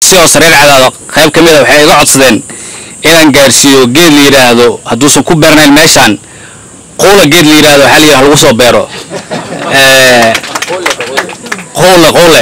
sidoo sareer cadaado qayb ka mid ah waxay iga codsadeen inaan gaarsiiyo geed la yiraahdo hadduusan ku beernayn meeshan qola geed la yiraahdo waxa la yiraahdo lagu soo beero qola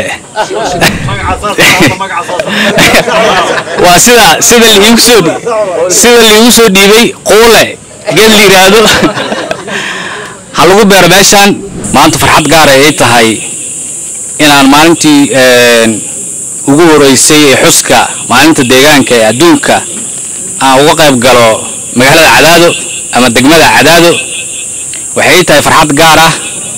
waa sida liigu soo dhiibay qola geed la yiraahdo ha lagu beero meeshan maanta farxad gaar ah ay tahay inaan maalintii ugu horeysay ee xuska maalinta deegaanka ee adduunka aan uga qayb galo magaalada Cadaado ama degmada Cadaado waxay tahay farxad gaar ah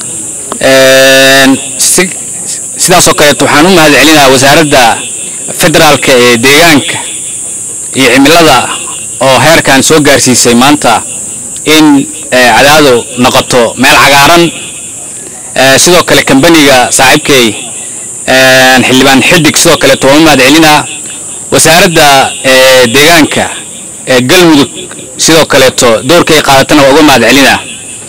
sidaas oo kale waxaan u mahadcelinayaa wasaaradda federaalka ee deegaanka iyo cimilada oo heerkan soo gaarsiisay maanta in Cadaado noqoto meel cagaaran sidoo kale kambaniga saaxiibkay xildhibaan xidig sidoo kale waan mahadcelinaa wasaaradda deegaanka galmudug sidoo kale doorkay qaadatana waa uga mahadcelinaa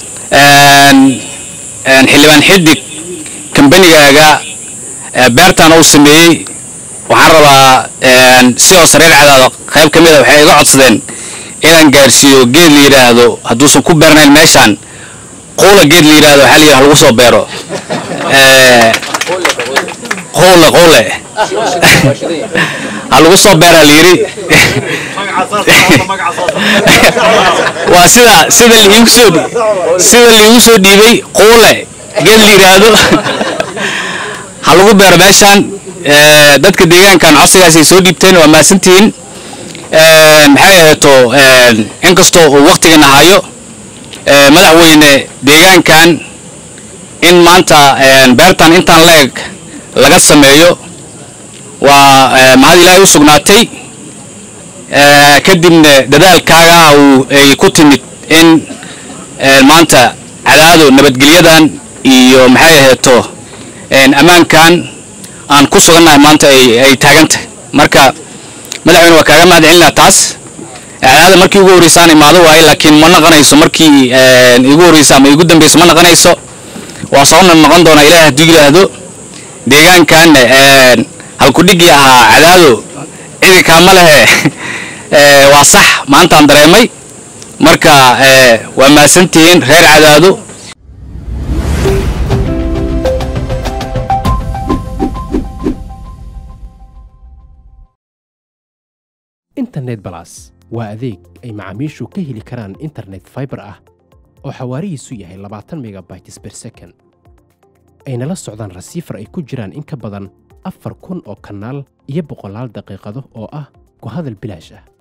xildhibaan xidig kambanigaaga beertan uu sameeyay waxaan rabaa sidoo sareer cadaado qayb ka mid ah waxay iga codsadeen inaan gaarsiiyo geed la yiraahdo hadduusan ku beernayn meeshan qola geed la yiraahdo waxa la yiraahdo lagu soo beero qola ha lagu soo beeraa la yiri waa sida liigu soo dhiibay qola geed la yiraahdo ha lagu beero meeshan dadka deegaankan codsigaas ay soo dhiibteen waa maasantiin maxay ahaato inkastoo uu waqtigeena hayo madaxweyne deegaankan in maanta beertan intaan leeg laga sameeyo waa mahad ilaahay u sugnaatay kadibna dadaalkaaga ay ku timid in maanta Cadaado nabadgelyadan iyo maxay ahaato amaankan aan ku sugannahay maanta ay taagantay marka madaxweyne waa kaaga mahadcelinaa taas Cadaado markii ugu horeysay imaado waay laakiin ma naqanayso markii ugu horeysay ama ugu dambeysay ma naqanayso waa soo noqon doona Ilaahay haddii yiraahdo deegaankan halku dhigi ahaa Cadaado cidi kama leh waa sax maanta aan dareemay marka waa maasantiin reer Cadaado internet plus waa adeeg ay macaamiishu ka heli karaan internet fiber ah oo xawaarihiisu yahay 20 megabytes per second ayna la socdaan receiver ay ku jiraan in ka badan 4,000 oo kanaal iyo 100 daqiiqado oo ah ku hadal bilaash ah